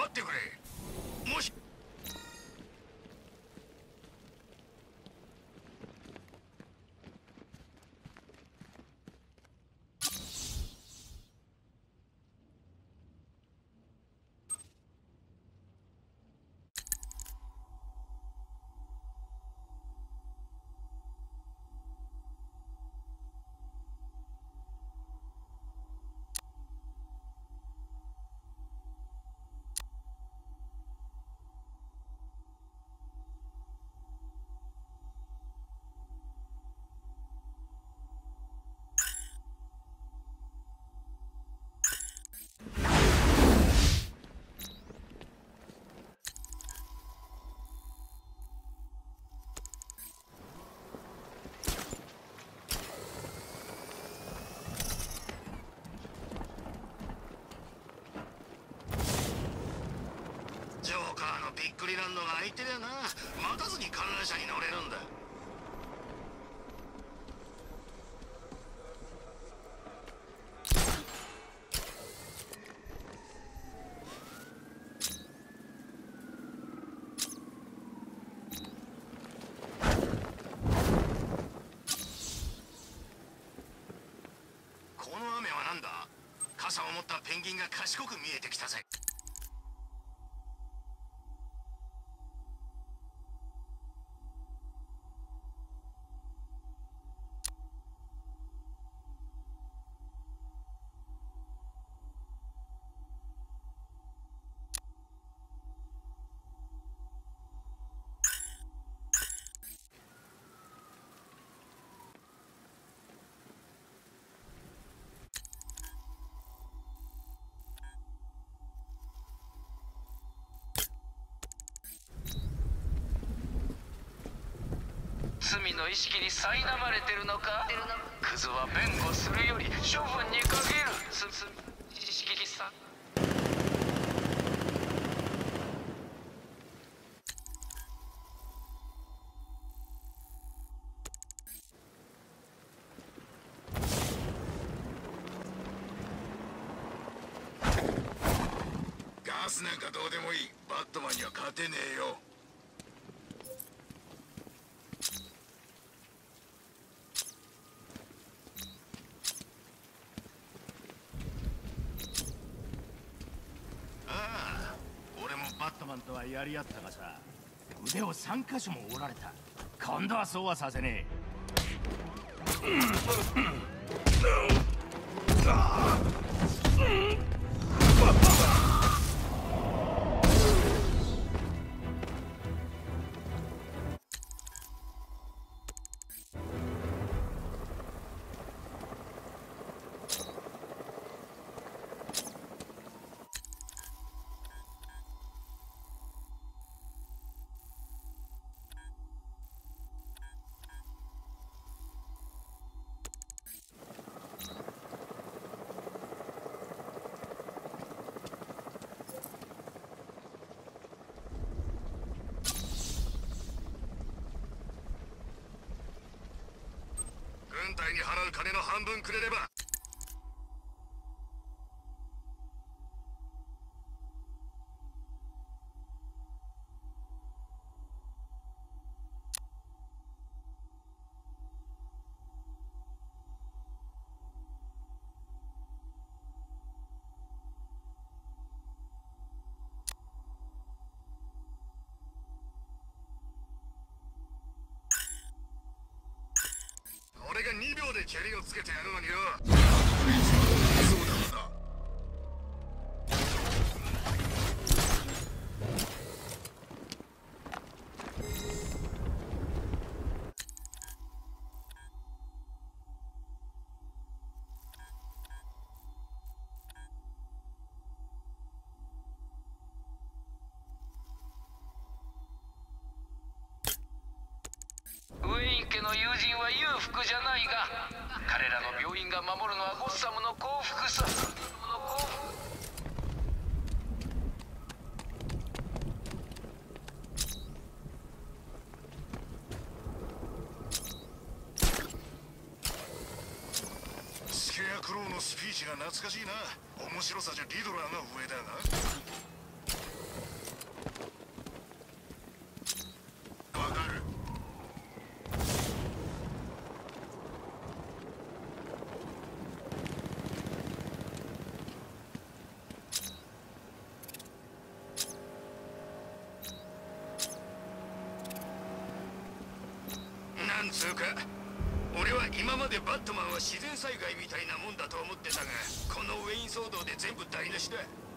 待ってくれ。もしジョーカーのびっくりランドが空いてりゃな、待たずに観覧車に乗れるんだ。この雨はなんだ。傘を持ったペンギンが賢く見えてきたぜ。 罪の意識に苛まれてるのか。クズは弁護するより処分にかける。意識にさ。 ガスなんかどうでもいい。バットマンには勝てねえよ。 バットマンとはやり合ったがさ、腕を3箇所も折られた。今度はそうはさせねえ。 軍隊に払う金の半分くれれば。俺が2秒で蹴りをつけてやるのによ。そうだな。 ウェイン家の友人は裕福じゃないが、彼らの病院が守るのはゴッサムの幸福さ。 スケアクローのスピーチが懐かしいな。面白さじゃリドラーが上だな。 なんつうか、俺は今までバットマンは自然災害みたいなもんだと思ってたが、このウェイン騒動で全部台無しだ。